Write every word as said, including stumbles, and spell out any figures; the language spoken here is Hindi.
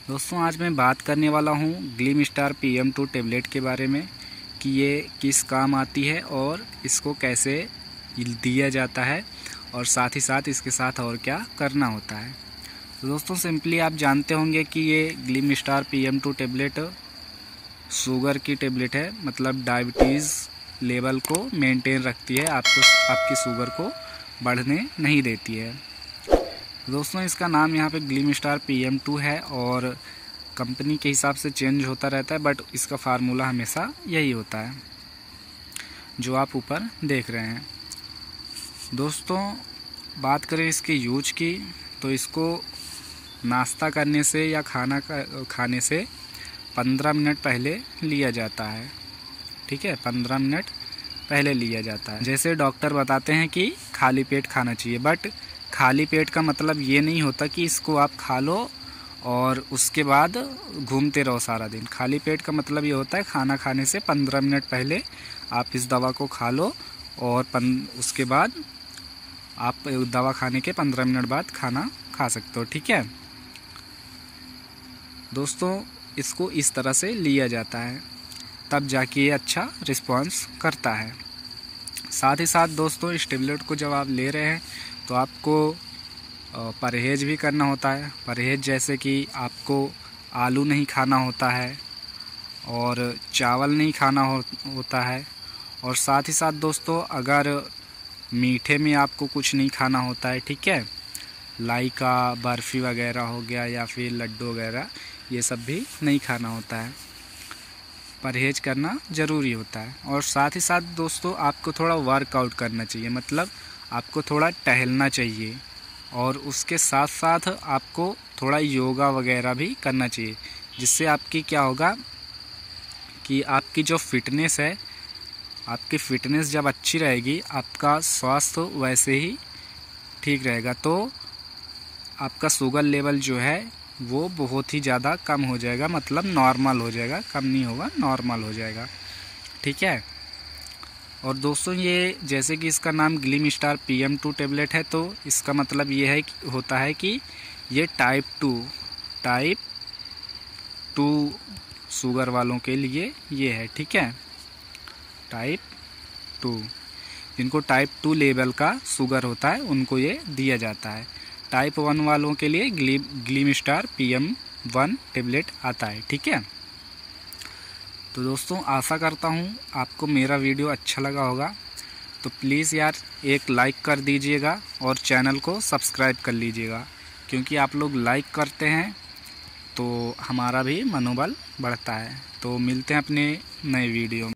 दोस्तों आज मैं बात करने वाला हूँ Glim Star P M two tablet के बारे में कि ये किस काम आती है और इसको कैसे दिया जाता है और साथ ही साथ इसके साथ और क्या करना होता है। तो दोस्तों सिंपली आप जानते होंगे कि ये Glim Star P M two tablet sugar की टेबलेट है, मतलब डायबिटीज़ लेवल को मेंटेन रखती है, आपको आपकी शुगर को बढ़ने नहीं देती है। दोस्तों इसका नाम यहाँ पे Glim Star P M two है और कंपनी के हिसाब से चेंज होता रहता है, बट इसका फार्मूला हमेशा यही होता है जो आप ऊपर देख रहे हैं। दोस्तों बात करें इसके यूज की, तो इसको नाश्ता करने से या खाना का खाने से पंद्रह मिनट पहले लिया जाता है। ठीक है, पंद्रह मिनट पहले लिया जाता है। जैसे डॉक्टर बताते हैं कि खाली पेट खाना चाहिए, बट खाली पेट का मतलब ये नहीं होता कि इसको आप खा लो और उसके बाद घूमते रहो सारा दिन। खाली पेट का मतलब ये होता है खाना खाने से पंद्रह मिनट पहले आप इस दवा को खा लो और पन, उसके बाद आप दवा खाने के पंद्रह मिनट बाद खाना खा सकते हो। ठीक है दोस्तों, इसको इस तरह से लिया जाता है, तब जाके ये अच्छा रिस्पॉन्स करता है। साथ ही साथ दोस्तों इस टेबलेट को जब आप ले रहे हैं तो आपको परहेज़ भी करना होता है। परहेज़ जैसे कि आपको आलू नहीं खाना होता है और चावल नहीं खाना हो, होता है और साथ ही साथ दोस्तों अगर मीठे में आपको कुछ नहीं खाना होता है, ठीक है, लाइका बर्फ़ी वगैरह हो गया या फिर लड्डू वगैरह, ये सब भी नहीं खाना होता है। परहेज़ करना ज़रूरी होता है। और साथ ही साथ दोस्तों आपको थोड़ा वर्कआउट करना चाहिए, मतलब आपको थोड़ा टहलना चाहिए और उसके साथ साथ आपको थोड़ा योगा वगैरह भी करना चाहिए, जिससे आपकी क्या होगा कि आपकी जो फिटनेस है, आपकी फ़िटनेस जब अच्छी रहेगी, आपका स्वास्थ्य वैसे ही ठीक रहेगा, तो आपका शुगर लेवल जो है वो बहुत ही ज़्यादा कम हो जाएगा, मतलब नॉर्मल हो जाएगा, कम नहीं होगा, नॉर्मल हो जाएगा। ठीक है। और दोस्तों ये जैसे कि इसका नाम Glim Star P M two tablet है, तो इसका मतलब ये है कि होता है कि ये type two type two sugar वालों के लिए ये है। ठीक है, टाइप टू, जिनको टाइप टू लेवल का शुगर होता है उनको ये दिया जाता है। टाइप वन वालों के लिए Glim Glim Star P M one tablet आता है। ठीक है, तो दोस्तों आशा करता हूँ आपको मेरा वीडियो अच्छा लगा होगा, तो प्लीज़ यार एक लाइक कर दीजिएगा और चैनल को सब्सक्राइब कर लीजिएगा, क्योंकि आप लोग लाइक करते हैं तो हमारा भी मनोबल बढ़ता है। तो मिलते हैं अपने नए वीडियो में।